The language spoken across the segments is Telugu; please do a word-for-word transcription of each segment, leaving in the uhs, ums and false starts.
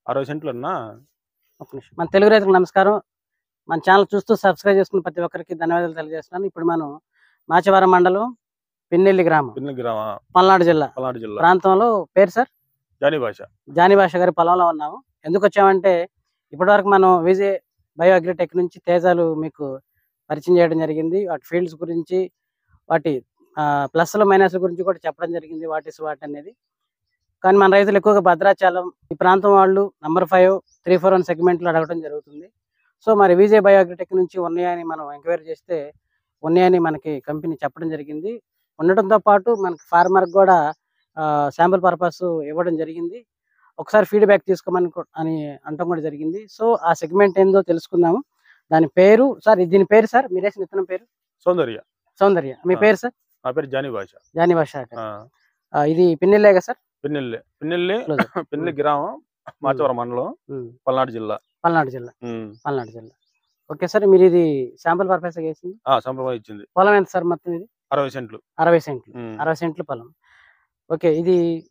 అరవై సెంట్లు అన్నా. ఒక నిమిషం. మన తెలుగు రైతులకు నమస్కారం. మన ఛానల్ చూస్తూ సబ్స్క్రైబ్ చేసుకున్న ప్రతి ఒక్కరికి ధన్యవాదాలు తెలియజేస్తున్నాను. ఇప్పుడు మనం మాచవరం మండలం పిన్నెల్లి గ్రామం పిన్నెల్లి గ్రామం పల్నాడు జిల్లా పల్నాడు జిల్లా ప్రాంతంలో పేరు సార్ జానీ భాష జానీ భాష గారి పొలంలో ఉన్నాము. ఎందుకు వచ్చామంటే ఇప్పటివరకు మనం విజయ్ బయో అగ్రిటెక్ నుంచి తేజాలు మీకు పరిచయం చేయడం జరిగింది. వాటి ఫీల్డ్స్ గురించి, వాటి ప్లస్ల మైనస్ల గురించి కూడా చెప్పడం జరిగింది, వాట్ ఇస్ వాట్ అనేది. కానీ మన రైతులు ఎక్కువగా భద్రాచలం ఈ ప్రాంతం వాళ్ళు number five three four one సెగ్మెంట్లో అడగడం జరుగుతుంది. సో మరి విజయ్ బయో అగ్రిటెక్ నుంచి ఉన్నాయని మనం ఎంక్వైరీ చేస్తే ఉన్నాయని మనకి కంపెనీ చెప్పడం జరిగింది. ఉండటంతో పాటు మనకి ఫార్మర్కి కూడా శాంపుల్ పర్పస్ ఇవ్వడం జరిగింది. ఒకసారి ఫీడ్బ్యాక్ తీసుకోమని అని అనటం కూడా జరిగింది. సో ఆ సెగ్మెంట్ ఏందో తెలుసుకుందాము. దాని పేరు సార్, దీని పేరు సార్ మీరు వేసిన విత్తనం పేరు సౌందర్య. సౌందర్య. మీ పేరు సార్? నా పేరు జానీ భాష. జానీ భాష. ఇది పిన్నెల్లేగా సార్? పిన్నెల్లి పిన్నెల్లి పిన్నెల్లి గ్రామం మాచవరం మండలం పల్నాడు జిల్లా పల్నాడు జిల్లా పల్నాడు జిల్లా ఓకే సార్. మీరు ఇది శాంపుల్ పర్పస్ వేసింది? శాంపుల్ ఇచ్చింది. పొలం ఎంత సార్ మొత్తం? ఇది అరవై సెంట్లు. అరవై సెంట్లు అరవై సెంట్లు పొలం. ఓకే, ఇది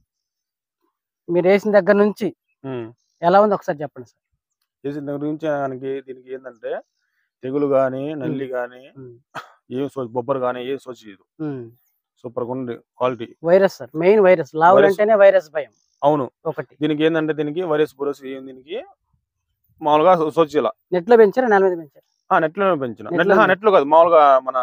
మీరు వేసిన దగ్గర నుంచి ఎలా ఉంది ఒకసారి చెప్పండి సార్. వేసిన దగ్గర నుంచి దానికి దీనికి ఏంటంటే తెగులు గాని నల్లి గాని ఏం బొబ్బరు గాని ఏం సోచలేదు. సూపర్ గా ఉంది quality. Virus sir main virus. లావులు అంటేనే వైరస్ భయం. అవును. ఒకటి దీనికి ఏంటంటే దీనికి వైరస్ బురస్ ఏం దీనికి మామూలుగా సోచిలా. నెట్ లో పెంచారా నెల మీద పెంచారా? నెట్ లో పెంచిన. నెట్ లో కాదు, మామూలుగా మన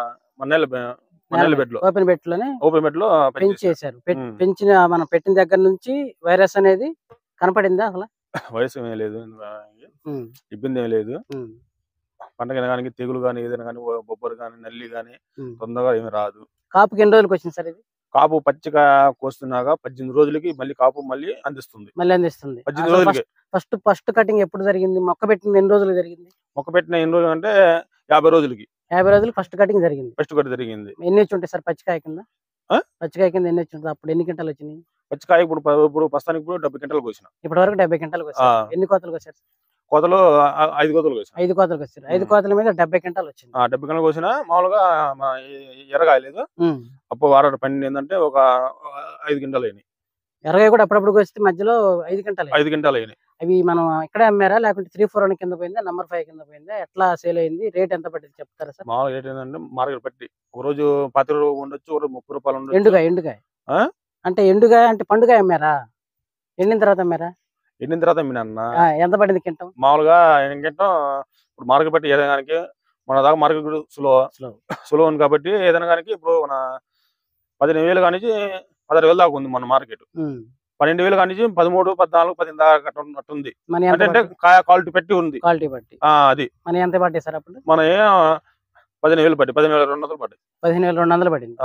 మన బెడ్ లో ఓపెన్ బెడ్ లోనే ఓపెన్ బెడ్ లో పెంచేశారు. పెంచిన మనం పెట్టిన దగ్గర నుంచి వైరస్ అనేది కనపడిందా? అసలు వైరస్ ఏమీ లేదు, ఇబ్బంది ఏమీ లేదు. పంటకి కానీ తెగులు కానీ ఏదైనా కానీ బొబ్బరు కానీ నల్లి కానీ తొందరగా ఏమి రాదు. కాపుకి ఎన్ని రోజులకి వచ్చింది సార్ ఇది? కాపు పచ్చిక కోస్తున్నాగా పద్దెనిమిది రోజులకి మళ్ళీ కాపు మళ్ళీ అందిస్తుంది. మళ్ళీ అందిస్తుంది పద్దెనిమిది రోజులకి. ఫస్ట్ ఫస్ట్ కటింగ్ ఎప్పుడు జరిగింది? మొక్క పెట్టిన ఎన్ని రోజులు జరిగింది? మొక్క పెట్టిన ఎన్ని రోజులు అంటే యాభై రోజులకి. యాభై రోజులు ఫస్ట్ కటింగ్ జరిగింది. ఫస్ట్ కట్ జరిగింది. ఎన్ని వచ్చి ఉంటాయి సార్ పచ్చికాయ కింద? పచ్చికాయ కింద ఎన్ని వచ్చి ఉంటుంది? అప్పుడు ఎన్ని గంటలు వచ్చినాయి పచ్చికాయ? ఇప్పుడు ఇప్పుడు ప్రస్తుతానికి ఇప్పుడు డెబ్బై గంటలకు వచ్చిన. ఇప్పటి వరకు డెబ్బై గంటలకు వచ్చాయి. ఎన్ని కోతలకు వచ్చారు? కోతలు ఐదు కోతలకు వచ్చాయి. ఐదు కోతలకు వచ్చారు. ఐదు కోతల మీద డెబ్బై గంటలు వచ్చింది. డెబ్బై గంటలకు వచ్చిన. మామూలుగా ఎరగాయలేదు. అప్పుడు వారాడు పండి ఏంటంటే ఒక ఐదు గంటలు అయినాయి. ఎరగాయ కూడా అప్పుడప్పుడు వస్తే మధ్యలో ఐదు గంటలు ఐదు గంటలు అయినాయి. అవి మనం ఇక్కడే అమ్మారా లేకుంటే త్రీ ఫోర్ వన్ కింద పోయిందా, నంబర్ ఫైవ్ కింద పోయిందా, ఎట్లా సేల్ అయింది, రేట్ ఎంత పట్టింది చెప్తారా సార్? మామూలుగా రేట్ ఏంటంటే మార్కెట్ పట్టి ఒక రోజు పది రూపాయలు ఉండొచ్చు, ఒక రోజు ముప్పై రూపాయలు ఉండొచ్చు. ఎండుగాయ ఎండుగాయ అంటే ఎండుగాయ అంటే పండుగాయ అమ్మారా? ఎండిన తర్వాత అమ్మారా? ఎండిన తర్వాత అమ్మినా. ఎంత పడింది కింటం? మామూలుగా కింటం ఇప్పుడు మార్కెట్ పట్టి ఏదైనా కానీ మన దాకా మార్కెట్ స్లో స్లో స్లో ఉంది కాబట్టి ఏదైనా కానీ ఇప్పుడు మన పదిహేను వేలు కానీ పదహారు వేలు దాకా ఉంది మన మార్కెట్. పన్నెండు వేలు కానీ పదమూడు పద్నాలుగు పదిహేను దాకా అట్టుంది. అంటే క్వాలిటీ పెట్టి ఉంది. క్వాలిటీ బట్టి అది మన ఎంత పట్టాయి సార్ అప్పుడు? మన పదిహేను వేలు పట్టి పదిహేను వేల రెండు వందలు పట్టాయి. పదిహేను వేల రెండు వందలు పడింది.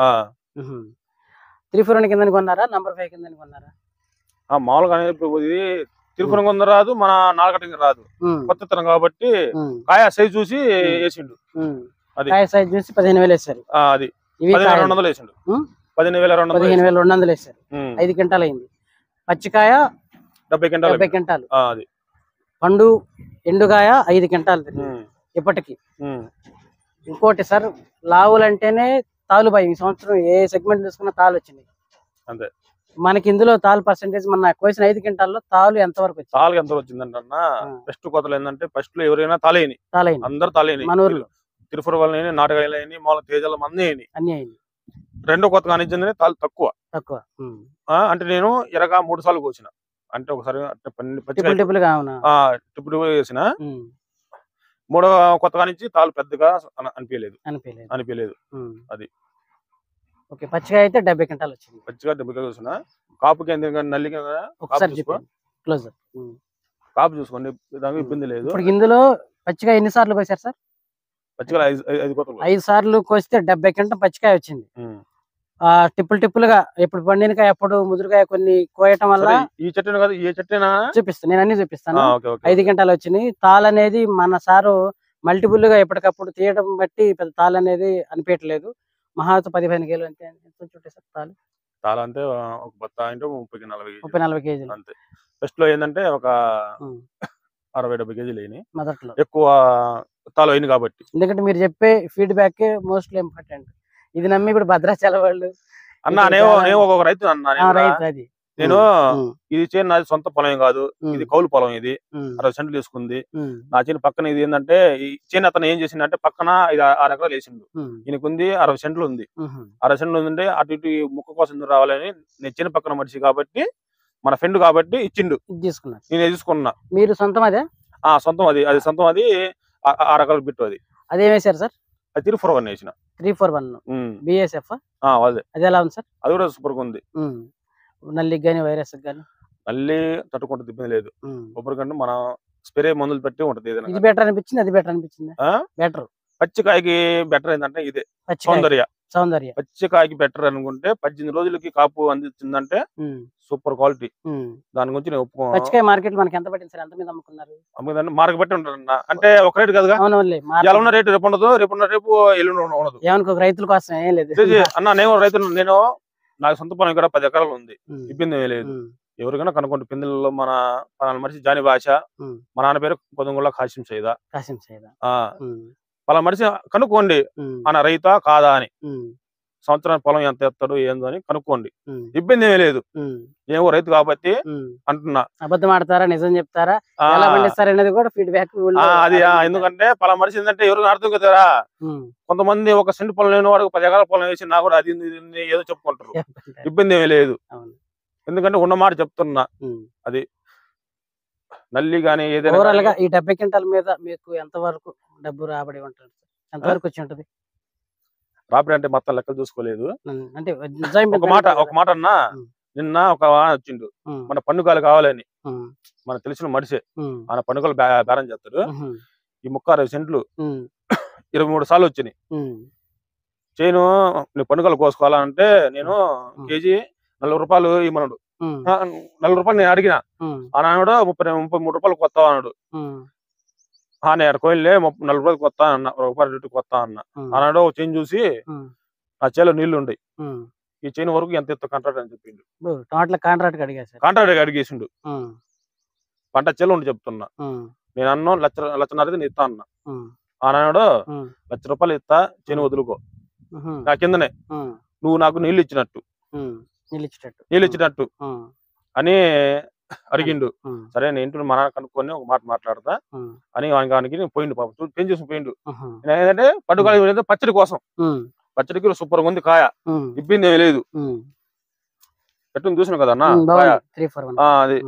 త్రీ ఫోర్ వన్ కింద కొన్నారా, నంబర్ ఫైవ్ కింద కొన్నారా? మామూలుగా ఇది తిరుపతి కొంద రాదు, మన నాలుగటికి రాదు, కొత్త తరం కాబట్టి కాయ సైజ్ చూసి వేసిండు. అది సైజ్ చూసి పదిహేను వేలు వేసారు. అది పదిహేను రెండు వందలు వేసిండు. పదిహేను వేల రెండు పదిహేను వేల రెండు వందలు వేసారు. ఐదు గంటలు అయింది. పచ్చికాయ డెబ్బై గంటలు డెబ్బై గంటలు. అది పండు ఎండుగాయ ఐదు గంటలు ఇప్పటికి. ఇంకోటి సార్, లావులు అంటేనే తాలు భయం. ఈ సంవత్సరం ఏ సెగ్మెంట్ తీసుకున్నా తాలు వచ్చింది. అంతే. మనకి ఇందులో తాలు పర్సెంటేజ్ మన కోసిన ఐదు గంటల్లో తాలు ఎంత వరకు వచ్చింది? తాలు ఎంత వచ్చిందంటే ఫస్ట్ కొత్తలు ఏంటంటే ఫస్ట్ లో ఎవరైనా తాలేని తాలేని అందరు తాలేని మన ఊర్లో తిరుపతి వాళ్ళని నాటకాయలు అయినాయి, మామూలు తేజాల అన్ని అయినాయి అన్ని అయినాయి. రెండో కొత్త కానిచ్చిందని తాలు తక్కువ తక్కువ. అంటే నేను ఎరగా మూడు సార్లు కోసిన. అంటే ఒకసారి టిప్పులు వేసిన. మూడో కొత్త కానించి తాలు పెద్దగా అనిపించలేదు అనిపించలేదు అది. ఓకే, పచ్చిగా అయితే డెబ్బై గంటలు వచ్చింది. పచ్చిగా డెబ్బై గంటలు వచ్చిన. కాపుకి నల్లి ఒకసారి కాపు చూసుకోండి, దానికి ఇబ్బంది లేదు. ఇప్పుడు ఇందులో పచ్చిగా ఎన్ని సార్లు కోసారు సార్? పచ్చిగా ఐదు కోతలు ఐదు సార్లు కోస్తే డెబ్బై గంట పచ్చికాయ వచ్చింది. ఆ టిప్పులు టిప్పులుగా ఎప్పుడు పండినకాయ ఎప్పుడు ముదురుకాయ కొన్ని కోయటం వల్ల ఈ చెట్టు కాదు ఈ చెట్టు చూపిస్తాను, నేను అన్ని చూపిస్తాను. ఐదు గంటలు వచ్చినాయి. తాళ అనేది మన సారు మల్టిపుల్ గా ఎప్పటికప్పుడు తీయడం బట్టి పెద్ద తాళ అనేది అనిపించట్లేదు. మహాత పదిహేను కేజీలు అంతే చుట్టే సార్ తాళ తాళ అంటే ఒక బత్త అంటే ముప్పై నలభై ముప్పై నలభై కేజీలు అంతే. ఫస్ట్ లో ఏంటంటే ఒక అరవై డెబ్బై కేజీలు అయినాయి. మొదట్లో ఎక్కువ తాళ అయింది కాబట్టి. ఎందుకంటే మీరు చెప్పే ఫీడ్బ్యాక్ మోస్ట్లీ ఇంపార్టెంట్. ఇది నమ్మి ఇప్పుడు భద్రాచలం వాళ్ళు అన్న ఒక్కొక్క రైతు అన్న రైతు అది నేను ఇది చేను నాది సొంత పొలం కాదు, ఇది కౌలు పొలం. ఇది అరవై సెంట్లు తీసుకుంది నా చేను. పక్కన ఇది ఏంటంటే ఈ చేను అతను ఏం చేసిందంటే పక్కన ఇది ఆరు ఎకరాలు వేసిండు. ఈయనకుంది అరవై సెంట్లు ఉంది. అరవై సెంట్లు ఉందంటే అటు ఇటు ముక్క కోసం ఎందుకు రావాలని నేను చేను పక్కన మనిషి కాబట్టి మన ఫ్రెండ్ కాబట్టి ఇచ్చిండు, తీసుకున్నా. నేను తీసుకున్నా. మీరు సొంతం అదే? ఆ సొంతం అది అది సొంతం అది ఆరు ఎకరాలు బిట్టు. అది అదేం వేసారు సార్? అది త్రీ ఫోర్ వన్ వేసిన. త్రీ ఫోర్ వన్ బిఎస్ఎఫ్ అదే. అది ఎలా ఉంది సార్? అది కూడా సూపర్ గా ఉంది. నల్లికి గానీ వైరస్ గానీ నల్లి తట్టుకుంటే ఇబ్బంది లేదు. కొబ్బరి కంటే మన స్ప్రే మందులు పెట్టి ఉంటది. ఇది బెటర్ అనిపించింది, అది బెటర్ అనిపించింది. బెటర్ పచ్చికాయకి బెటర్ ఏంటంటే ఇదే సౌందర్య. సౌందర్య పచ్చికాయకి బెటర్ అనుకుంటే పద్దెనిమిది రోజులకి కాపు అందించిందంటే సూపర్ క్వాలిటీ. దాని గురించి నేను ఒప్పుకో. పచ్చికాయ మార్కెట్ మనకి ఎంత పట్టింది సార్? ఎంత మీద అమ్ముకున్నారు? అమ్ముకుందంటే మార్కెట్ బట్టి ఉంటారన్న. అంటే ఒక రేటు కాదుగా, ఎలా ఉన్న రేటు రేపు ఉండదు, రేపు ఉన్న రేపు ఎల్లుండి ఉండదు. ఏమనుకో రైతుల కోసం ఏం లేదు అన్న. నేను రైతు, నేను నాకు సొంత పొలం ఇక్కడ పది ఎకరాలు ఉంది, ఇబ్బంది ఏమీ లేదు. ఎవరికైనా కనుక్కోండి. పిందెలలో మన పలానా మనిషి జాని భాష, మా నాన్న పేరు కొద్దిగుళ్ళ కాసిం సైదా, పలా మనిషి కనుక్కోండి ఆయన రైతా కాదా అని. సంవత్సరానికి పొలం ఎంత ఎత్తాడు ఏందో అని కనుక్కోండి, ఇబ్బంది ఏమీ లేదు. ఏమో రైతు కాబట్టి అంటున్నా. అబద్ధం ఆడతారా నిజం చెప్తారా ఎలా పండిస్తారు అనేది కూడా ఫీడ్బ్యాక్ అది. ఎందుకంటే పలా మనిషి ఏంటంటే ఎవరికి అర్థం కదరా. కొంతమంది ఒక సెంటు పొలం లేని వాడు పది ఎకరాల పొలం వేసి నా కూడా అది ఏదో చెప్పుకుంటారు, ఇబ్బంది ఏమీ లేదు. ఎందుకంటే ఉన్న మాట చెప్తున్నా. అది నల్లి గానీ ఏదైనా. ఈ డెబ్బై క్వింటాల మీద మీకు ఎంత వరకు డబ్బు రాబడి ఉంటుంది? ఎంత వరకు వచ్చి ఉంటది రాబడి? అంటే మొత్తం లెక్కలు చూసుకోలేదు. అంటే ఒక మాట ఒక మాట అన్నా, నిన్న ఒక వచ్చిండు మన పండుగలు కావాలని, మన తెలిసిన మనిషే ఆయన పండుగలు బేరం చేస్తాడు. ఈ ముక్క అరవై సెంట్లు ఇరవై మూడు సార్లు వచ్చినాయి. చేను నీ పండుగలు కోసుకోవాలంటే నేను కేజీ నలభై రూపాయలు ఇమ్మన్నాడు. నలభై రూపాయలు నేను అడిగిన, ఆనాడు ముప్పై ముప్పై మూడు రూపాయలు కొత్త అన్నాడు. నేను కోయిలే నలభై రూపాయలు కొత్త అన్న, రూపాయలు రేటు కొత్త అన్న. ఆనాడు చేను చూసి ఆ చేలో నీళ్లు ఉండే, ఈ చేను వరకు ఎంత ఎత్తు కాంట్రాక్ట్ అని చెప్పిండు. కాంట్రాక్ట్ కాంట్రాక్ట్ అడిగేసిండు. పంట చేలో ఉండి చెప్తున్నా. నేను అన్నా లక్ష లక్షన్నర నేను ఇస్తా అన్నా. ఆనాడు లక్ష రూపాయలు ఇస్తా, చేను వదులుకో నా కిందనే, నువ్వు నాకు నీళ్లు ఇచ్చినట్టు నీళ్ళు ఇచ్చినట్టు అని అడిగిండు. సరే నేను ఇంటి మన కనుక్కొని ఒక మాట మాట్లాడతా అని వానికి పోయిండు. పాపం పెంచి చూసి పోయిండు. ఏంటంటే పట్టుకాయ పచ్చడి కోసం, పచ్చడికి సూపర్ గా ఉంది కాయ, ఇబ్బంది ఏమీ లేదు. ఎట్టు చూసినావు కదా అన్న కాయ. అది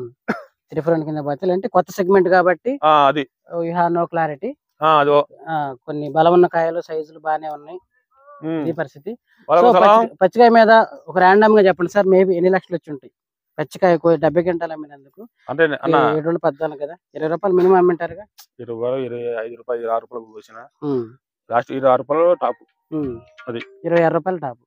అంటే కొత్త సెగ్మెంట్ కాబట్టి అది నో క్లారిటీ. అది కొన్ని బలం ఉన్న కాయలు సైజులు బాగానే ఉన్నాయి. ఈ పరిస్థితి. పచ్చికాయ మీద ఒక ర్యాండమ్ గా చెప్పండి సార్, మేబీ ఎన్ని లక్షలు వచ్చి ఉంటాయి పచ్చికాయ డెబ్బై గంటలు అమ్మినందుకు? అంటే ఏడు రెండు పద్నాలుగు కదా, ఇరవై రూపాయలు మినిమం అమ్మింటారుగా. ఇరవై ఇరవై ఐదు రూపాయలు ఇరవై ఆరు రూపాయలు పోసిన లాస్ట్ ఇరవై ఆరు రూపాయలు టాప్. అది ఇరవై ఆరు రూపాయలు టాప్.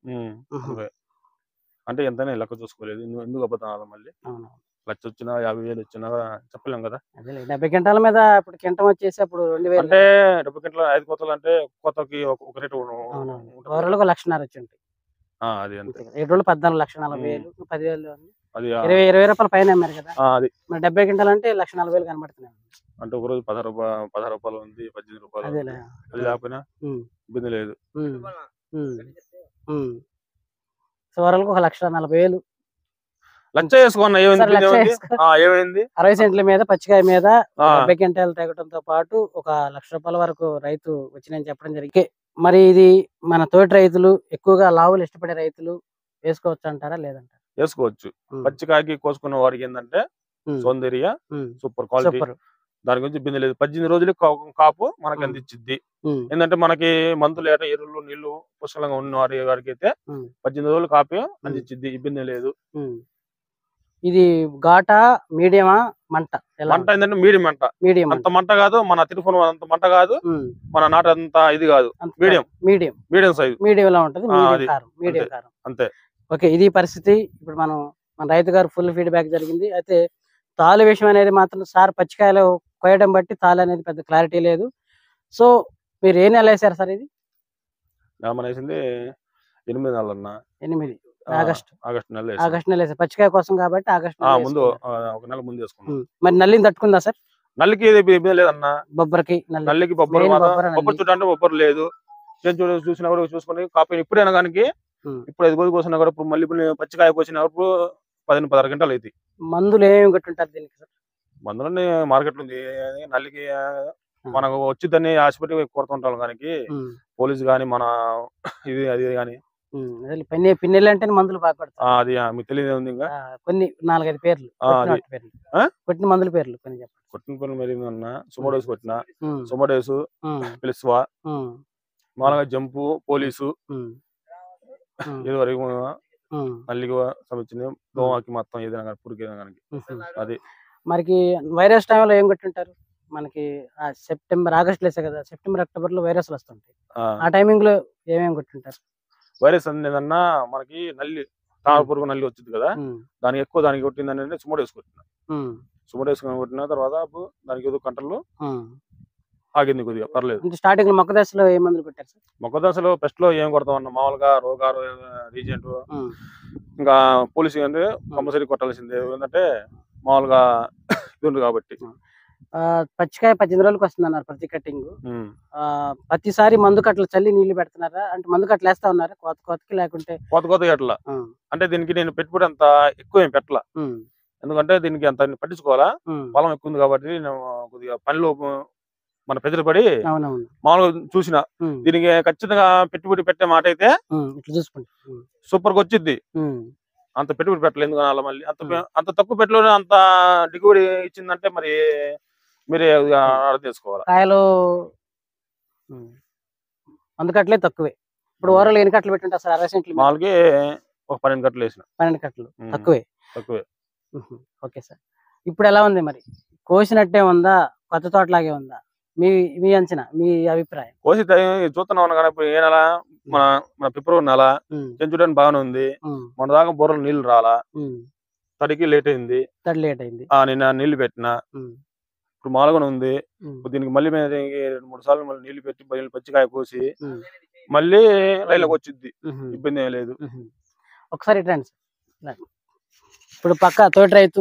అంటే ఎంతైనా లెక్క చూసుకోలేదు. ఎందుకు అబద్ధం మళ్ళీ లక్ష వచ్చినా యాభై వేలు వచ్చినా చెప్పలేం కదా. డెబ్బై గంటల మీద ఇప్పుడు కింటం వచ్చేసి అప్పుడు రెండు వేలు అంటే డెబ్బై గంటల ఐదు కోతలు అంటే కోతకి ఒక రేటు లక్షన్నర వచ్చి ఉంటాయి. అది ఏడు రోజులు పద్నాలుగు లక్ష నలభై వేలు పదివేలు ఇరవై ఇరవై రూపాయల పైన అమ్మారు కదా. అది మరి డెబ్బై గంటలు అంటే లక్ష నలభై వేలు కనబడుతున్నాయి. అంటే ఒక రోజు పదహారు రూపాయలు పదహారు రూపాయలు ఉంది, పద్దెనిమిది రూపాయలు. అది లేకపోయినా ఇబ్బంది లేదు. సో వరకు ఒక లక్ష నలభై వేలు లక్ష వేసుకున్నా ఏమైంది? అరవై సెంట్ల మీద పచ్చికాయ మీద డెబ్బై క్వింటాలు తగ్గడంతో పాటు ఒక లక్ష రూపాయల వరకు రైతు వచ్చినని చెప్పడం జరిగింది. మరి ఇది మన తోటి రైతులు ఎక్కువగా లావులు ఇష్టపడే రైతులు వేసుకోవచ్చు అంటారా లేదంటారా? వేసుకోవచ్చు. పచ్చికాయకి కోసుకున్న వాడికి ఏంటంటే సౌందర్య సూపర్ క్వాలిటీ, దాని గురించి ఇబ్బంది లేదు. పద్దెనిమిది రోజులు కాపు మనకి అందించిద్ది. ఏంటంటే మనకి మందులు ఏట ఎరువులు నీళ్లు పుష్కలంగా ఉన్న వారి వారికి అయితే పద్దెనిమిది రోజులు కాపీ అందించిద్ది, ఇబ్బంది లేదు. ఇది ఘాటా మీడియమా మంట? మంట ఏంటంటే మీడియం మంట, మీడియం అంత మంట కాదు, మన తిరుపతి అంత మంట కాదు, మన నాట అంత ఇది కాదు, medium medium medium size medium లో ఉంటది. మీడియం కారం అంతే. ఓకే, ఇది పరిస్థితి. ఇప్పుడు మనం మన రైతు గారు ఫుల్ ఫీడ్బ్యాక్ జరిగింది. అయితే తాలు విషయం అనేది మాత్రం సార్ పచ్చికాయలు కోయడం బట్టి తాలు అనేది పెద్ద క్లారిటీ లేదు. సో మీరు ఏ నెల వేసారు సార్ ఇది? వేసింది ఎనిమిది నెలలన్న. ఎనిమిది ఆగస్ట్ ఆగస్ట్ నెల ఆగస్ట్ నెల వేసారు పచ్చికాయ కోసం కాబట్టి. ఆగస్ట్ ముందు ఒక నెల ముందు వేసుకున్నాం. మరి నల్లిని తట్టుకుందా సార్? నల్లికి ఇబ్బంది లేదన్న. బొబ్బరికి నల్లికి బొబ్బరు బొబ్బరు చుట్టూ అంటే బొబ్బరు లేదు. చూసినా కూడా చూసుకుని కాపీ ఇప్పుడైనా కానీ ఇప్పుడు ఐదు కోసి కోసినా కూడా ఇప్పుడు మళ్ళీ పచ్చికాయ కోసినప్పుడు పదిహేను పదహారు గంటలు అవుతాయి. మందులు ఏమేమి కొట్టుంటారు దీనికి సార్? మందులన్నీ మార్కెట్ ఉంది. నల్లికి మనకు వచ్చిద్దని ఆసుపత్రి కొడుతుంటాం కానీ పోలీసు కానీ మన ఇది అది కానీ పిన్ని పిన్నెలు అంటే మందులు బాగా కొడతారు. అది మీకు తెలియదు ఉంది. ఇంకా కొన్ని నాలుగైదు పేర్లు పేర్లు కొట్టిన మందుల పేర్లు కొన్ని చెప్పండి. కొట్టిన పేర్లు మరి సుమోడోస్ కొట్టిన సుమోడోస్ పిలిస్వా మామూలుగా జంపు పోలీసు ఇదివరకు నల్లికి సంబంధించింది దోమకి మొత్తం ఏదైనా కానీ పురుగు ఏదైనా కానీ అది. మనకి వైరస్ టైంలో ఏం కొట్టుంటారు? మనకి సెప్టెంబర్ ఆగస్ట్ లేసే కదా, సెప్టెంబర్ అక్టోబర్ లో వైరస్లు వస్తుంటాయి. ఆ టైమింగ్ లో ఏమేమి కొట్టుంటారు? వైరస్ అనేదన్నా మనకి నల్లి తామర పురుగు నల్లి వచ్చింది కదా, దానికి ఎక్కువ దానికి కొట్టింది అంటే సుమోడోస్ కొట్టిన సుమోడోస్ కొట్టిన తర్వాత దానికి ఏదో కంట్రోల్ ఆగింది కొద్దిగా పర్లేదు. స్టార్టింగ్ మొక్క దశలో ఏ మందులు కొట్టారు సార్? మొక్క దశలో ఫస్ట్ లో ఏం కొడతాం అన్న మామూలుగా రోగారు రీజెంట్ ఇంకా పోలీసు అంటే కంపల్సరీ కొట్టాల్సిందే. ఏంటంటే మామూలుగా ఇది ఉంది కాబట్టి. పచ్చికాయ పద్దెనిమిది రోజులకు వస్తుంది అన్నారు ప్రతి కట్టింగ్. ప్రతిసారి మందు కట్టలు చల్లి నీళ్లు పెడుతున్నారా? అంటే మందు కట్టలు వేస్తా ఉన్నారా కోత కోతకి, లేకుంటే కోత కోత అట్లా? అంటే దీనికి నేను పెట్టుబడి అంత ఎక్కువ ఏం పెట్టాల, ఎందుకంటే దీనికి అంత పట్టించుకోవాలా, పొలం ఎక్కువ ఉంది కాబట్టి నేను కొద్దిగా పనిలో మన పెద్దలు పడి మామూలుగా చూసిన. దీనికి ఖచ్చితంగా పెట్టుబడి పెట్టే మాట అయితే సూపర్ గా వచ్చింది. అంత పెట్టుబడి పెట్టలేదు ఎందుకనాల మళ్ళీ అంత అంత తక్కువ పెట్టుబడి అంత దిగుబడి ఇచ్చిందంటే మరి మీరే అర్థం చేసుకోవాలి. కాయలు అందుకట్లే తక్కువే. ఇప్పుడు ఓవరాల్ ఎన్ని కట్టలు పెట్టుంటా సార్? అరవై సెంట్లు మామూలుగా ఒక పన్నెండు కట్టలు వేసిన. పన్నెండు కట్టలు తక్కువే తక్కువే. Okay sir. ఇప్పుడు ఎలా ఉంది మరి? కోసినట్టే ఉందా, కొత్త తోటలాగే ఉందా? మీ మీ అంచనా, మీ అభిప్రాయం? కోసి చూస్తున్నాం కానీ ఇప్పుడు ఏ నెల మన మన ఫిబ్రవరి నెల చూడడానికి బాగానే ఉంది. మన దాకా బొర్రలు నీళ్లు రాలా, తడికి లేట్ అయింది. తడి లేట్ అయింది. నిన్న నీళ్లు పెట్టిన, ఇప్పుడు మాలుగానే ఉంది. దీనికి మళ్ళీ రెండు మూడు సార్లు మళ్ళీ నీళ్లు పెట్టి పచ్చికాయ కోసి మళ్ళీ రైల్లోకి వచ్చింది, ఇబ్బంది ఏం లేదు. ఒకసారి రండి సార్. ఇప్పుడు పక్క తోటి రైతు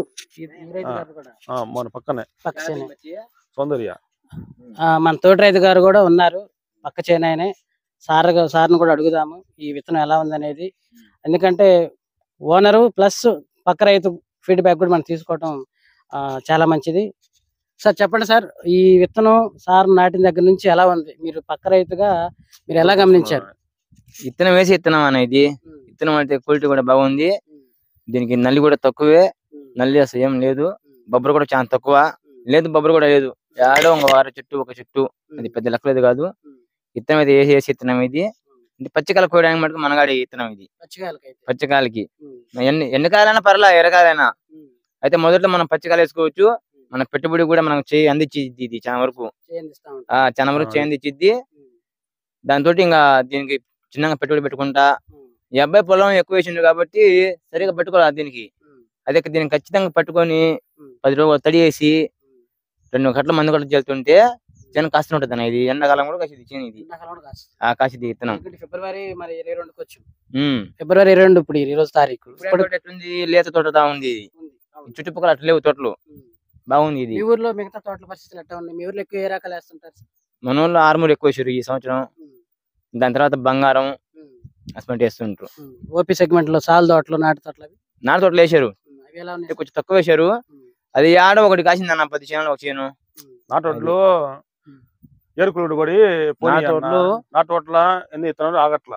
మన పక్కనే సౌందర్య మన తోటి రైతు గారు కూడా ఉన్నారు, పక్క చేనాయనే. సార్ సార్ని కూడా అడుగుదాము ఈ విత్తనం ఎలా ఉంది అనేది. ఎందుకంటే ఓనరు ప్లస్ పక్క రైతు ఫీడ్బ్యాక్ కూడా మనం తీసుకోవటం చాలా మంచిది. సార్ చెప్పండి సార్, ఈ విత్తనం సార్ నాటిన దగ్గర నుంచి ఎలా ఉంది? మీరు పక్క రైతుగా మీరు ఎలా గమనించారు? విత్తనం వేసి విత్తనం అనేది విత్తనం అంటే క్వాలిటీ కూడా బాగుంది. దీనికి నల్లి కూడా తక్కువే, నల్లి అసలు ఏం లేదు. బొబ్బరు కూడా చాలా తక్కువ లేదు, బొబ్బరు కూడా లేదు. ఏడో ఒక వార చెట్టు ఒక చెట్టు, అది పెద్ద లెక్కలేదు కాదు. విత్తనం అయితే వేసి వేసి విత్తనం ఇది. పచ్చికాయలు కోయడానికి మటుకు మనగాడి విత్తనం ఇది. పచ్చికాయలకి ఎన్ని ఎన్ని కాయలైనా పర్లా, ఎర్రకాయలైనా. అయితే మొదట్లో మనం పచ్చికాయలు వేసుకోవచ్చు. మన పెట్టుబడి కూడా మనం చేయి అందించిద్ది ఇది చాలా వరకు. ఆ చాలా వరకు చేయి అందించిద్ది. దాంతో ఇంకా దీనికి చిన్నగా పెట్టుబడి పెట్టుకుంటా. ఈ అబ్బాయి పొలం ఎక్కువ వేసిండు కాబట్టి సరిగా పట్టుకోవాలి దీనికి. అదే దీనికి ఖచ్చితంగా పట్టుకొని పది రోజులు తడి వేసి రెండు గంటల మందు గంటలు చల్లుతుంటే చిన్న కాస్తూ ఉంటుంది అన్న. ఇది ఎండాకాలం కూడా కాసింది చేను, ఇది ఆ కాసింది విత్తనం. ఫిబ్రవరి మరి ఇరవై రెండుకి వచ్చి ఫిబ్రవరి ఇరవై రెండు ఇప్పుడు ఈ రోజు తారీఖు ఎట్లుంది? లేత తోట ఉంది. చుట్టుపక్కల అట్లా లేవు తోటలు, బాగుంది ఇది. మీ ఊర్లో మిగతా తోటల పరిస్థితులు ఎట్లా ఉన్నాయి? మీ ఊర్లో ఎక్కువ ఏ రకాలు వేస్తుంటారు? మన ఊర్లో ఆర్మూర్ ఎక్కువ వేసారు ఈ సంవత్సరం. దాని తర్వాత బంగారం అసలు వేస్తుంటారు. ఓపీ సెగ్మెంట్ లో సాల్ తోటలు, నాటు తోటలు నాటు తోటలు వేసారు, కొంచెం తక్కువ వేసారు. అది ఆడ ఒకటి కాసింది అన్న, పది చేను ఒక చేను. నాటోట్లో ఏరుకులు పడి నాటోట్ల ఎన్ని ఇత్తనాలు ఆగట్ల.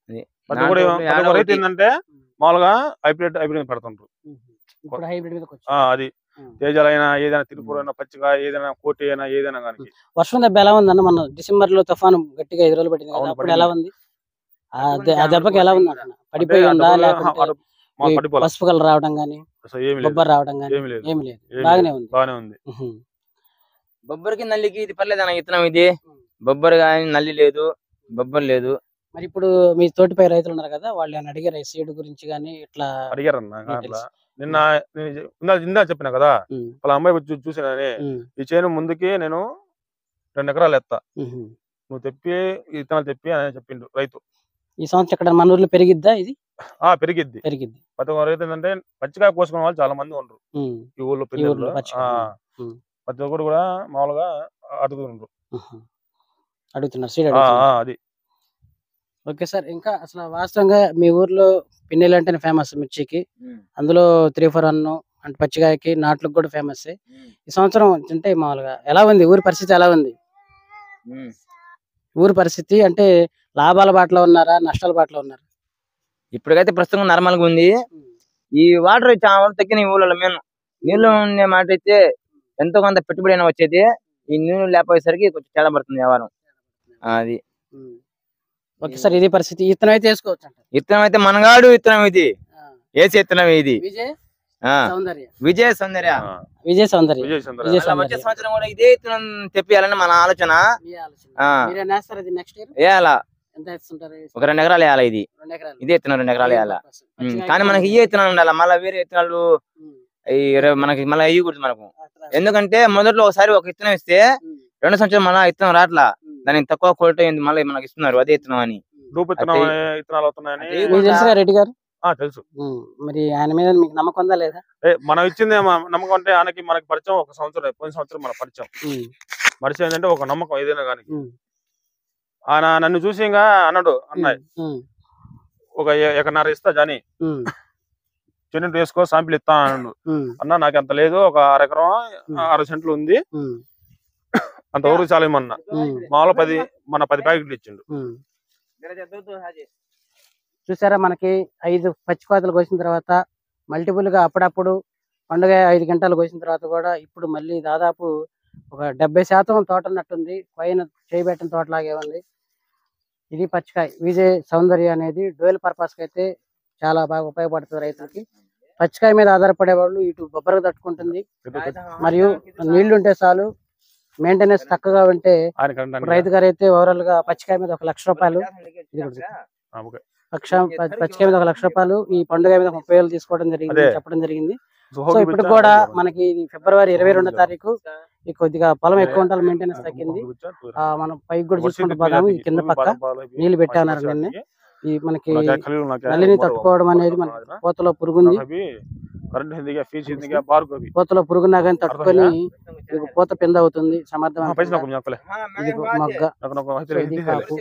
ఏంటంటే మామూలుగా హైబ్రిడ్ హైబ్రిడ్ పెడుతుంటారు. అది తేజాలైనా ఏదైనా తిరుపూరైనా పచ్చిగా ఏదైనా కోటి అయినా ఏదైనా కానీ. వర్షం దెబ్బ ఎలా ఉందన్న? మన డిసెంబర్ లో తుఫాను గట్టిగా ఐదు రోజులు పట్టింది, అప్పుడు ఎలా ఉంది? ఆ దెబ్బకి ఎలా ఉంది? పడిపోయి ఉందా, లేకపోతే పసుపు కలర్ రావడం గానీ బొబ్బర్ రావడం గానీ? ఏమి లేదు, బాగానే ఉంది. బాగానే ఉంది. బొబ్బరికి నల్లికి ఇది పర్లేదు అన్న విత్తనం ఇది. బొబ్బరు కానీ నల్లి లేదు, బొబ్బర్ లేదు. మరి ఇప్పుడు మీ తోటిపై రైతులు ఉన్నారు కదా, వాళ్ళు ఏమైనా అడిగారు సీడ్ గురించి కానీ? ఇట్లా అడిగారన్న. నిన్న ఇందా చెప్పినా కదా, వాళ్ళ అమ్మాయి చూసినానే ఈ చేను ముందుకి నేను రెండు ఎకరాలు ఎత్తా, నువ్వు తెప్పి విత్తనాలు తెప్పి అని చెప్పిండు రైతు. ఈ సంవత్సరం ఇక్కడ మన ఊర్లో పెరిగిద్దా ఇది? ఆ పెరిగిద్ది పెరిగిద్ది ప్రతి ఒక్క రైతు ఏంటంటే పచ్చికాయ కోసుకునే వాళ్ళు చాలా మంది ఉండరు ఈ ఊర్లో. పిల్లలు ప్రతి ఒక్కరు కూడా మామూలుగా అడుగుతుండ్రు, అడుగుతున్నారు. అది ఓకే సార్. ఇంకా అసలు వాస్తవంగా మీ ఊర్లో పిన్నెలు అంటేనే ఫేమస్ మిర్చికి. అందులో త్రీ ఫోర్ వన్ అంటే పచ్చికాయకి నాట్లకు కూడా ఫేమస్. ఈ సంవత్సరం అంటే మామూలుగా ఎలా ఉంది ఊరి పరిస్థితి? ఎలా ఉంది ఊరి పరిస్థితి? అంటే లాభాల బాటలో ఉన్నారా, నష్టాల బాటలో ఉన్నారా? ఇప్పటికైతే ప్రస్తుతం నార్మల్ గా ఉంది. ఈ వాటర్ చాలా తగ్గిన ఈ ఊళ్ళో మేము నీళ్లు ఉండే మాట అయితే ఎంతో కొంత పెట్టుబడి అయినా వచ్చేది. ఈ నీళ్లు లేకపోయేసరికి కొంచెం తేడా పడుతుంది వ్యవహారం. అది ఓకే సార్, ఇది పరిస్థితి. ఇత్తనం అయితే వేసుకోవచ్చు అంట. ఇత్తనం అయితే మనగాడు ఇత్తనం ఇది వేసి ఇత్తనం ఇది విజయ్ సౌందర్య. విజయ సౌందర్య విజయ సౌందర్య విజయ్ చంద్ర విజయ అలా వచ్చే సంవత్సరం కూడా ఇదే ఇత్తనం తెప్పియాలని మన ఆలోచన. నెక్స్ట్ ఇయర్ వేయాలా ఎంత వేస్తుంటారు? ఒక రెండు ఎకరాలు వేయాలా ఇది రెండు ఎకరాలు. ఇదే ఇత్తనం రెండు ఎకరాలు వేయాలా. కానీ మనకి ఇవే ఇత్తనాలు ఉండాలి. మళ్ళీ వేరే ఇత్తనాలు ఈ రే- మనకి మళ్ళీ ఇవ్వకూడదు మనకు. ఎందుకంటే మొదట్లో ఒకసారి ఒక ఇత్తనం ఇస్తే రెండు సంవత్సరం మళ్ళీ ఇత్తనం రాట్లా, దానికి తక్కువ క్వాలిటీ అయింది మళ్ళీ మనకి ఇస్తున్నారు అదే ఇత్తనం అని. రూపు ఇత్తనం ఇత్తనాలు అవుతున్నాయని మీకు తెలుసుగా రెడ్డి గారు? ఆ, తెలుసు. ఉమ్, మరి ఆయన మీద మీకు నమ్మకం ఉందా లేదా? ఏ, మనం ఇచ్చింది ఏమ- నమ్మకం అంటే ఆయనకి మనకి పరిచయం ఒక సంవత్సరం, పోయిన సంవత్సరం మన పరిచయం. ఉమ్, పరిచయం ఏంటంటే ఒక నమ్మకం ఏదైనా కానీ. ఉమ్, ఆయన నన్ను చూసి ఇంకా అన్నాడు, అన్నాయి ఉమ్, ఒక ఎ- ఎకరన్నర ఇస్తా జాని ఉమ్, చెన్నట్టు వేసుకో సాంపిల్ ఇస్తా అన్నాడు. ఉమ్, అన్న నాకు అంత లేదు, ఒక అరెకరం ఆరు సెంట్లు ఉంది, ఉమ్, అంత ఊరు చాలా ఏమన్నా ఉమ్, మామూలు పది మన పది ప్యాకెట్లు ఇచ్చిండు. ఉమ్. చూసారా, మనకి ఐదు పచ్చి కోతలు కోసిన తర్వాత మల్టిపుల్ గా అప్పుడప్పుడు పండుగ ఐదు గంటలు కోసిన తర్వాత కూడా ఇప్పుడు మళ్ళీ దాదాపు ఒక డెబ్బై శాతం తోట ఉన్నట్టుంది. పైన చేయబెట్టిన తోటలాగే ఉంది. ఇది పచ్చికాయ విజయ్ సౌందర్య అనేది డ్యూయల్ పర్పస్ కి అయితే చాలా బాగా ఉపయోగపడుతుంది రైతులకి. పచ్చికాయ మీద ఆధారపడే వాళ్ళు ఇటు బొబ్బరకు తట్టుకుంటుంది, మరియు నీళ్లు ఉంటే చాలు, మెయింటెనెన్స్ తక్కువగా ఉంటే ఆయన కరెంట్ అన్నాడు. రైతు గారు అయితే ఓవరాల్ గా పచ్చికాయ మీద ఒక లక్ష రూపాయలు ఇది కూడా ఆ, ఓకే. లక్ష ప- పచ్చికాయ మీద ఒక లక్ష రూపాయలు, ఈ పండుగ మీద ముప్పై వేలు తీసుకోవడం జరిగింది, అదే. చెప్పడం జరిగింది. సో సో ఇప్పుడు కూడా మనకి ఇది ఫిబ్రవరి ఇరవై రెండో తారీఖు ఈ కొద్దిగా పొలం ఎక్కువ ఉండాలి, మెయింటెనెన్స్ తగ్గింది. ఆ మనం పైకి కూడా చూసుకుంటూ పోదాము. ఈ కింద పక్క నీళ్లు పెట్టాన్నారు నిన్న. ఈ మనకి నల్లిని తట్టుకోవడం అనేది మనకి కోతలో పురుగుంది. కోతలో పురుగున్నా కానీ తట్టుకొని ఇది పూత పింద అవుతుంది, సమర్థవంతంగా. ఇది మొగ్గ, ఇది కాపు.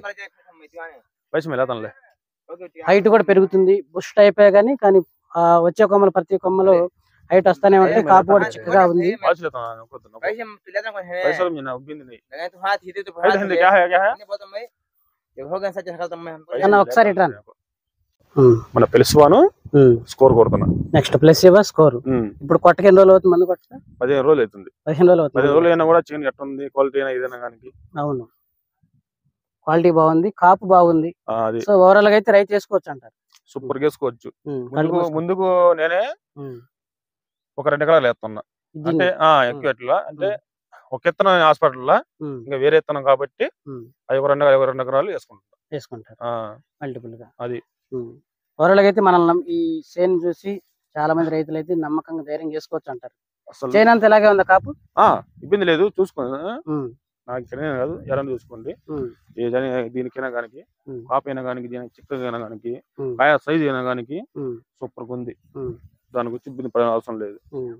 హైట్ కూడా పెరుగుతుంది, బుష్ అయిపోయా గానీ కానీ ఆ వచ్చే కొమ్మలు ప్రతి కొమ్మలో హైట్ వస్తానే ఉంటాయి. కాపు కూడా చిక్కగా ఉంది. అన్న ఒకసారి ఇట్రా. మన ప్లస్ వన్ స్కోర్ కొడుతున్నా. నెక్స్ట్ ప్లస్ ఇవ్వ స్కోర్. ఇప్పుడు కొట్టకి ఎన్ని రోజులు అవుతుంది? మందు కొట్ట పదిహేను రోజులు అవుతుంది. పదిహేను రోజులు అవుతుంది. పదిహేను రోజులు అయినా కూడా చికెన్ ఎట్లా ఉంది, క్వాలిటీ అయినా ఏదైనా కానీ. అవును, క్వాలిటీ బాగుంది, కాపు బాగుంది. అది సో ఓవరాల్ గా అయితే రైతు చేసుకోవచ్చు అంటారు. సూపర్ గా వేసుకోవచ్చు. ఉమ్, ముందుకు ముందుకు నేనే ఉమ్, ఒక రెండు ఎకరాలు వేస్తున్నా. దీన్ని. అంటే ఆ ఎక్కువ ఎట్లా అంటే ఒక ఇత్తనం హాస్పిటల్ ఉమ్, ఇంకా వేరే ఇత్తనం కాబట్టి ఉమ్, అవి ఒక రెండు ఒక రెండు ఎకరాలు వేసుకుంటా. వేసుకుంటారు ఆ, మల్టిపుల్ గా. అది ఓవరాల్ గా అయితే మనల్ని ఈ చేను చూసి చాలా మంది రైతులు అయితే నమ్మకంగా ధైర్యం చేసుకోవచ్చు అంటారు. అసలు చేను అంతా ఇలాగే ఉందా కాపు? ఆ ఇబ్బంది లేదు, చూసుకోండి. ఉమ్, నాకు ఇక్కడనే కాదు ఎవరైనా చూసుకోండి. ఉమ్, ఏ జని దీనికైనా కానీ ఉమ్, కాపు అయినా కానీ దీనికి చిక్కగా కానీ ఉమ్, కాయ సైజ్ అయినా కానీ ఉమ్, సూపర్ గా ఉంది. ఉమ్, దాని గురించి ఇబ్బంది పడే అవసరం లేదు. ఉమ్.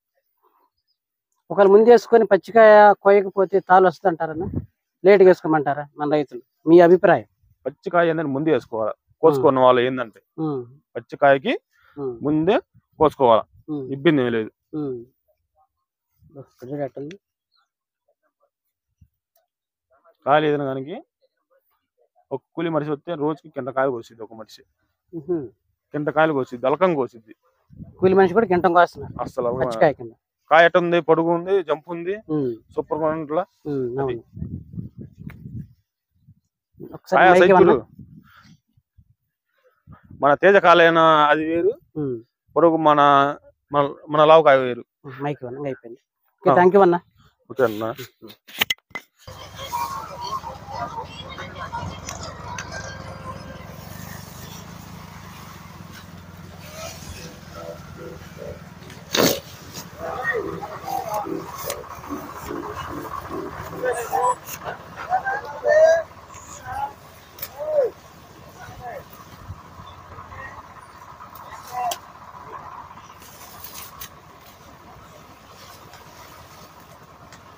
ఒకవేళ ముందు వేసుకొని పచ్చికాయ కోయకపోతే తాలు వస్తుంది అంటారన్నా, లేట్గా వేసుకోమంటారా మన రైతులు? మీ అభిప్రాయం? పచ్చికాయ ఏంటంటే ముందే వేసుకోవాలి. కోసుకున్న వాళ్ళు ఏంటంటే ఉమ్, పచ్చికాయకి ఉమ్, ముందే కోసుకోవాలా, ఉమ్, ఇబ్బంది ఏమీ లేదు. ఉమ్. ఇక్కడ చూడు ఎట్టుంది. కాయలు ఏదైనా కానీ ఒక కూలి మనిషి వస్తే రోజుకి కింద కాయలు కోసిద్ది. ఒక మనిషి ఉహు. కింద కాయలు కోసిద్ది, అలకం కోసిద్ది. కూలి మనిషి కూడా గింటం కోస్తున్నారు అసలు పచ్చికాయ కింద. కాయ ఎట్ట ఉంది, పొడుగు ఉంది, జంప్ ఉంది, ఉమ్, సూపర్ గా ఉంట్లా. ఉమ్, అది. అవును. ఒకసారి కాయ మైక్ సైజు ఇవ్వన్నా? మన తేజ కాయలైన అది వేరు, ఉమ్, పొడుగు మన మన మన లావు కాయ వేరు. మైక్ ఇవ్వన్నా, అయిపోయింది. ఓకే, థ్యాంక్ యూ అన్న. ఓకే అన్న.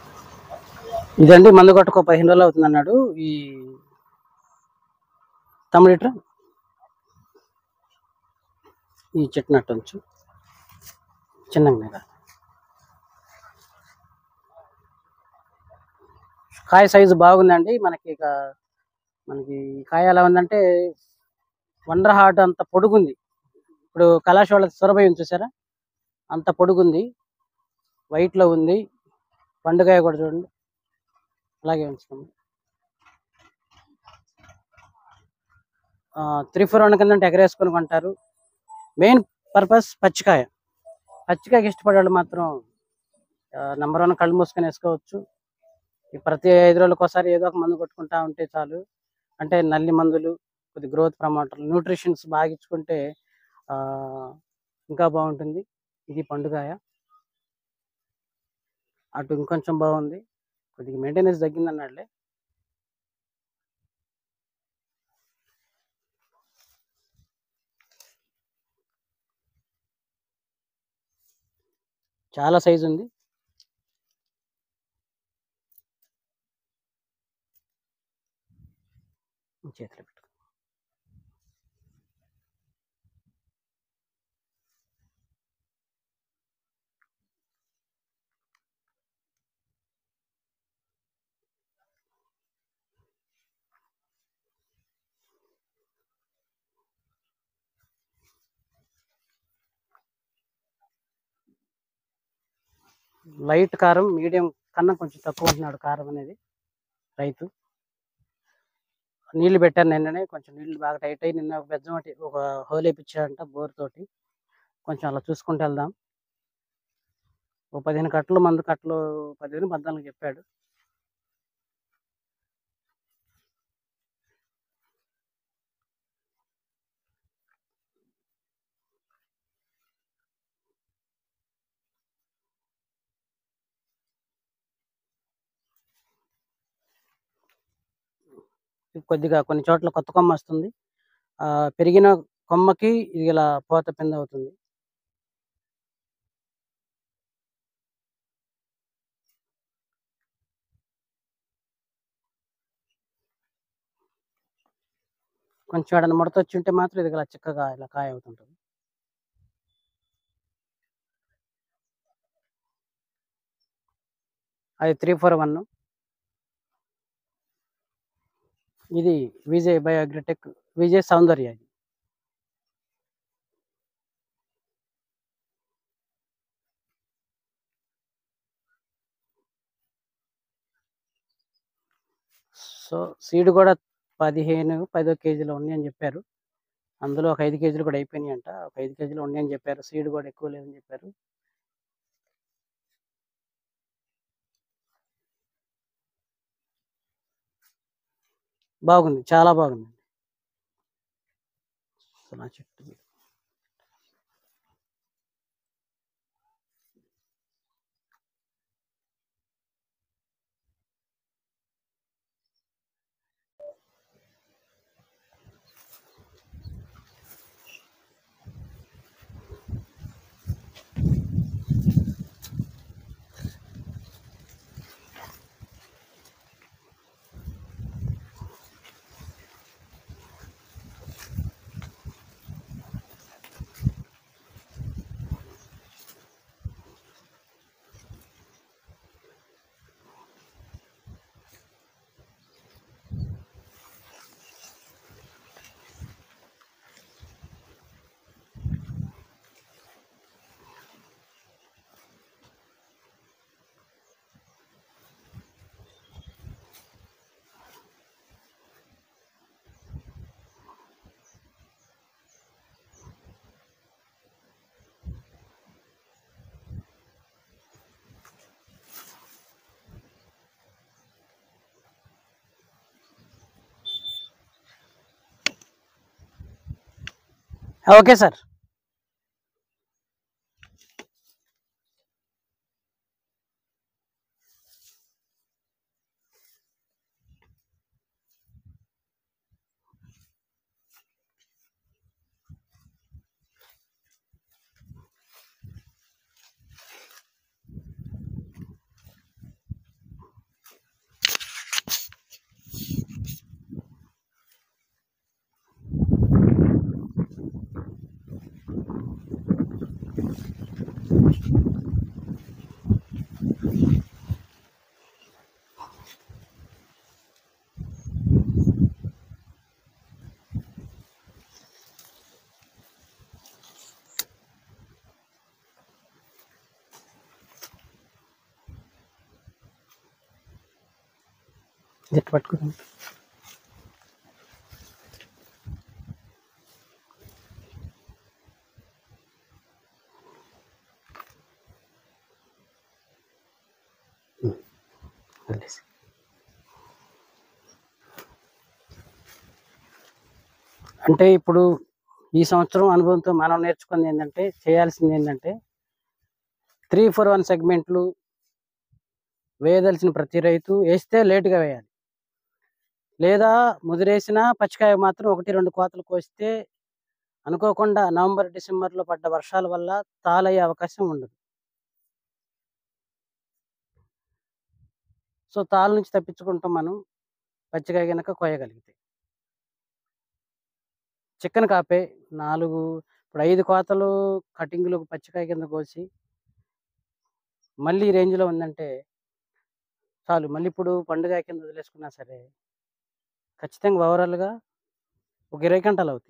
ఇదండి మందు కొట్టుకో పదిహేను రోజులు అవుతుంది అన్నాడు. ఈ తమ్ముడు ఇట్రా ఈ చెట్టు నట్టు ఉంచు చిన్నగా. కాయ సైజు బాగుందండి. మనకి ఇక మనకి కాయ ఎలా ఉందంటే వండర్ హార్ట్ అంత పొడుగుంది. ఇప్పుడు కళాశ వాళ్ళ సొరబై ఉంది చూసారా, అంత పొడుగుంది, వైట్ లో ఉంది. పండుగాయ కూడా చూడండి అలాగే ఉంచుతాము. త్రీ ఫోర్ వన్ కింద ఎగరేసుకొని కొంటారు. Main purpose పచ్చికాయ. పచ్చికాయకి ఇష్టపడే వాళ్ళు మాత్రం నెంబర్ వన్ కళ్ళు మూసుకొని వేసుకోవచ్చు. ప్రతి ఐదు రోజులకు ఒకసారి ఏదో ఒక మందు కొట్టుకుంటా ఉంటే చాలు. అంటే నల్లి మందులు, కొద్ది గ్రోత్ ప్రమోటర్లు, న్యూట్రిషన్స్ బాగా ఇచ్చుకుంటే ఇంకా బాగుంటుంది. ఇది పండుగాయ. అటు ఇంకొంచెం బాగుంది, కొద్దిగా మెయింటెనెన్స్ తగ్గింది అన్నాడులే. చాలా సైజు ఉంది. చేతిలో పెట్టు. లైట్ కారం, మీడియం కన్నా కొంచెం తక్కువ ఉంటున్నాడు కారం అనేది రైతు. నీళ్లు పెట్టాను నిన్ననే, కొంచెం నీళ్లు బాగా టైట్ అయ్యి నిన్న ఒక బెజ్జం ఒకటి ఒక హోల్ వేయించాడంట బోర్ తోటి. కొంచెం అలా చూసుకుంటూ వెళ్దాం. ఒక పదిహేను కట్టలు మందు కట్టలు పదిహేను పద్నాలుగు చెప్పాడు. కొద్దిగా కొన్ని చోట్ల కొత్త కొమ్మ వస్తుంది. ఆ పెరిగిన కొమ్మకి ఇది ఇలా పోత పింద అవుతుంది. కొంచెం ఏడన్నా ముడత వచ్చి ఉంటే మాత్రం ఇది ఇలా చిక్కగా ఇలా కాయ అవుతుంటుంది. అది త్రీ ఫోర్ వన్. ఇది విజయ్ బయో అగ్రిటెక్ విజయ్ సౌందర్య. ఇది సో సీడ్ కూడా పదిహేను పదో కేజీలో ఉన్నాయని చెప్పారు. అందులో ఒక ఐదు కేజీలు కూడా అయిపోయినాయి అంట. ఒక ఐదు కేజీలు ఉన్నాయని చెప్పారు. సీడ్ కూడా ఎక్కువ లేదని చెప్పారు. బాగుంది, చాలా బాగుంది. నా చెట్టు ఓకే సార్. జట్టు పట్టుకుందాం. వదిలేసి. అంటే ఇప్పుడు ఈ సంవత్సరం అనుభవంతో మనం నేర్చుకుంది ఏంటంటే, చేయాల్సింది ఏంటంటే త్రీ ఫోర్ వన్ సెగ్మెంట్లు వేయదలిచిన ప్రతి రైతు వేస్తే లేటుగా వేయాలి, లేదా ముదిరేసిన పచ్చికాయ మాత్రం ఒకటి రెండు కోతలు కోస్తే అనుకోకుండా నవంబర్ డిసెంబర్లో పడ్డ వర్షాల వల్ల తాళయ్యే అవకాశం ఉండదు. సో తాళ నుంచి తప్పించుకుంటాం మనం పచ్చికాయ కనుక కోయగలిగితే. చికెన్ కాపే నాలుగు ఇప్పుడు ఐదు కోతలు కటింగ్లు పచ్చికాయ కింద కోసి మళ్ళీ రేంజ్లో ఉందంటే చాలు. మళ్ళీ ఇప్పుడు పండుగ కింద వదిలేసుకున్నా సరే ఖచ్చితంగా ఓవరాల్గా ఒక ఇరవై గంటలు అవుతాయి.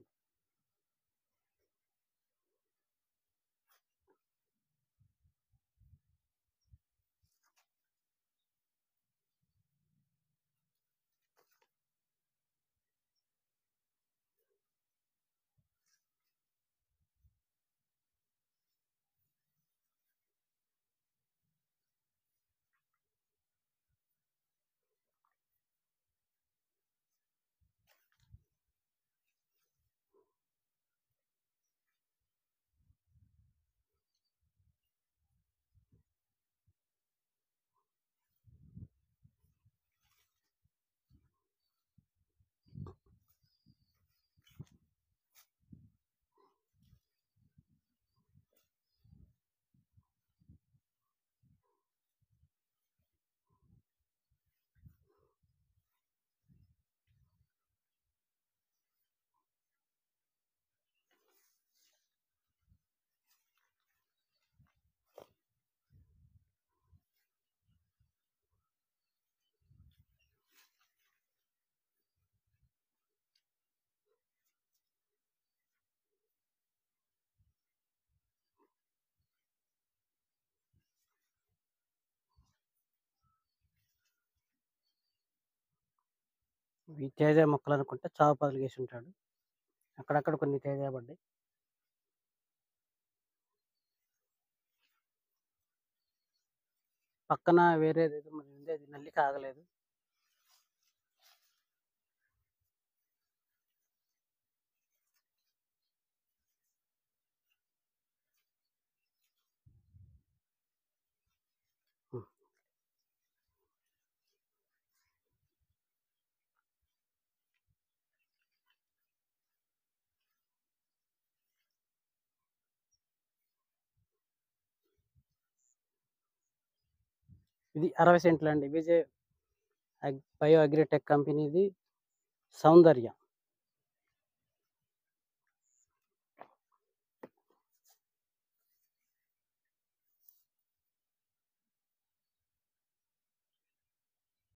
ఈ తేజ మొక్కలు అనుకుంటే చావు పదులు వేసి ఉంటాడు, అక్కడక్కడ కొన్ని తేజ పడ్డాయి. పక్కన వేరేది ఏదో మరి ఉంది, అది నల్లిక ఆగలేదు. ఇది అరవై సెంట్లు అండి. విజయ్ బయో అగ్రిటెక్ కంపెనీది సౌందర్య.